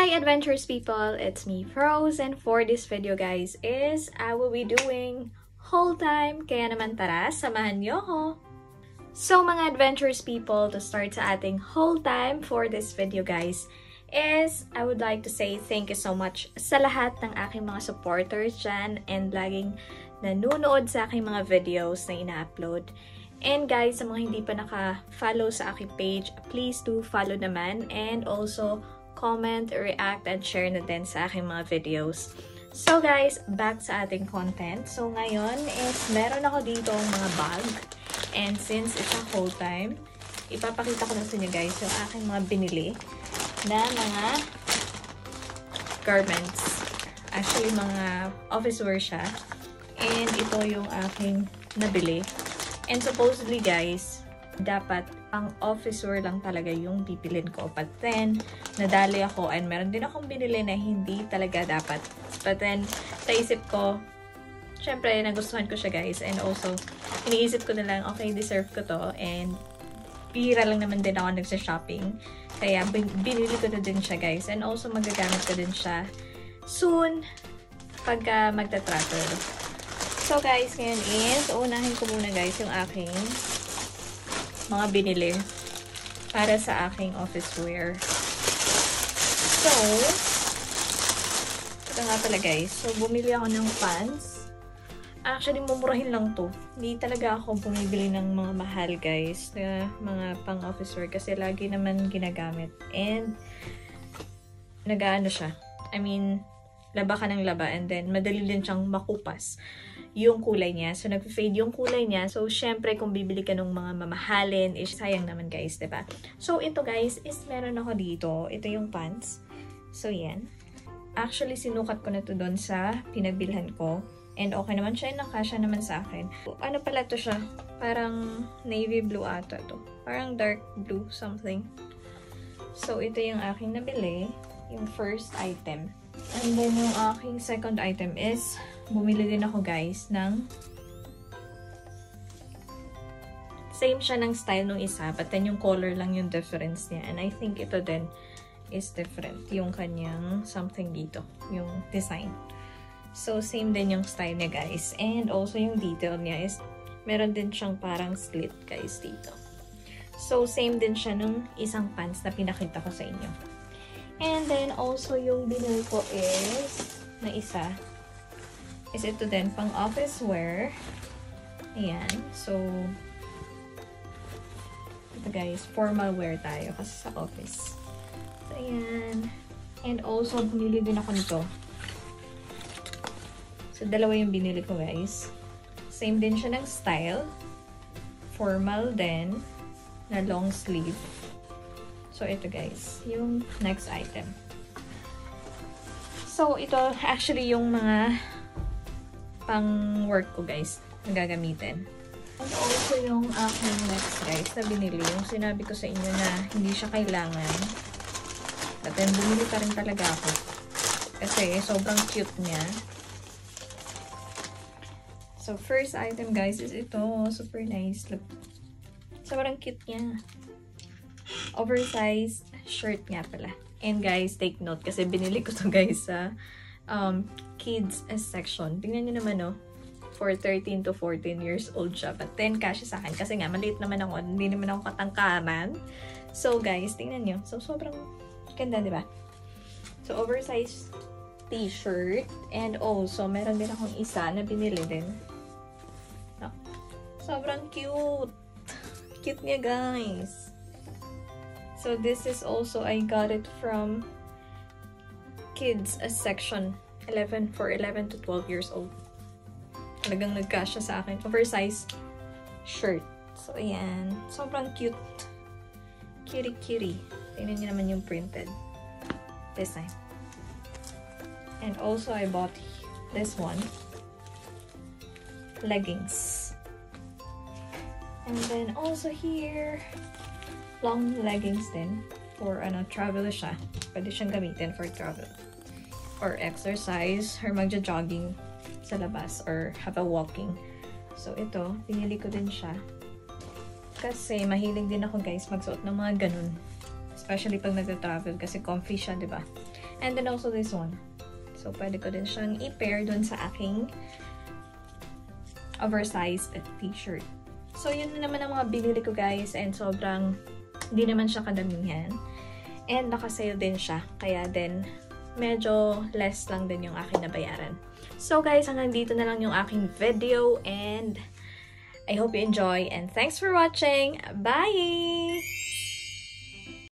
Hi adventurous people, it's me Froze, and for this video guys is I will be doing haul time, kaya naman tara, samahan niyo ako. So mga adventurous people, to start sa ating haul time for this video guys is I would like to say thank you so much sa lahat ng aking mga supporters dyan and laging nanonood sa aking mga videos na ina-upload. And guys, sa mga hindi pa naka-follow sa aking page, please do follow naman and also comment, react, and share na din sa aking mga videos. So guys, back sa ating content. So ngayon is meron ako dito mga bag. And since it's a haul time, ipapakita ko na sa inyo guys yung aking mga binili na mga garments. Actually, mga office wear siya. And ito yung aking nabili. And supposedly guys, dapat ang office wear lang talaga yung pipilin ko. But then, nadali ako and meron din akong binili na hindi talaga dapat. But then, sa isip ko, syempre, nagustuhan ko siya guys. And also, iniisip ko na lang, okay, deserve ko to. And, bihira lang naman din ako nagsa-shopping. Kaya, binili ko na din siya guys. And also, magagamit ko din siya soon pagka magta-travel. So guys, ngayon is, unahin ko muna guys yung aking mga binili para sa aking office wear. So, ito nga pala guys. So, bumili ako ng pants. Actually, mumurahin lang to. Hindi talaga ako bumibili ng mga mahal guys, na mga pang office wear kasi lagi naman ginagamit. And, nag-ano siya. I mean, laba ka ng laba and then madali din siyang makupas yung kulay niya. So, nag-fade yung kulay niya. So, syempre, kung bibili ka ng mga mamahalin, is sayang naman guys, diba? So, ito guys, is meron ako dito. Ito yung pants. So, yan. Actually, sinukat ko na to doon sa pinagbilhan ko. And okay naman siya. Nakasya naman sa akin. Ano pala to siya? Parang navy blue ata to. Parang dark blue something. So, ito yung aking nabili. Yung first item. And then, yung aking second item is bumili din ako guys ng same siya ng style nung isa, but then yung color lang yung difference niya. And I think ito din is different. Yung kanyang something dito. Yung design. So, same din yung style niya guys. And also yung detail niya is meron din siyang parang slit guys dito. So, same din siya nung isang pants na pinakita ko sa inyo. And then also yung binili ko is na isa is ito din, pang office wear. Ayan. So, ito guys, formal wear tayo kasi sa office. So, ayan. And also, bumili din ako nito. So, dalawa yung binili ko guys. Same din siya ng style. Formal din. Na long sleeve. So, ito guys, yung next item. So, ito actually yung mga pang work ko guys, na gagamitin. And also yung aking next guys na binili, yung sinabi ko sa inyo na hindi siya kailangan. But then bumili pa rin talaga ako. Kasi sobrang cute niya. So first item guys is ito. Super nice. Look. Sobrang cute niya. Oversized shirt nga pala. And guys, take note kasi binili ko to guys sa kids section. Tingnan nyo naman, no? For 13 to 14 years old siya. But 10 kasya sa akin. Kasi nga, maliit naman ako. Hindi naman ako katangkaran. So, guys, tingnan nyo. So, sobrang ganda, di ba? So, oversized t-shirt. And also, meron din akong isa na binili din. No? Sobrang cute. Cute niya, guys. So, this is also, I got it from kids section. 11 to 12 years old. Talagang nagkasya sa akin. Oversized shirt. So, ayan. Sobrang cute. Cutie-cutie. Tingnan niyo naman yung printed design. And also, I bought this one. Leggings. And then, also here, long leggings din. For, travel siya. Pwede siyang gamitin for travel. Or exercise, or magja-jogging sa labas, or have a walking. So, ito, pinili ko din siya. Kasi, mahilig din ako guys magsuot ng mga ganun. Especially pag nag-travel kasi comfy siya, di ba? And then also this one. So, pwede ko din siyang i-pair dun sa aking oversized t-shirt. So, yun na naman ang mga binili ko, guys. And sobrang, hindi naman siya kadamihan. And naka-sale din siya. Kaya din, medyo less lang din yung aking nabayaran. So, guys, hanggang dito na lang yung aking video. And I hope you enjoy. And thanks for watching. Bye!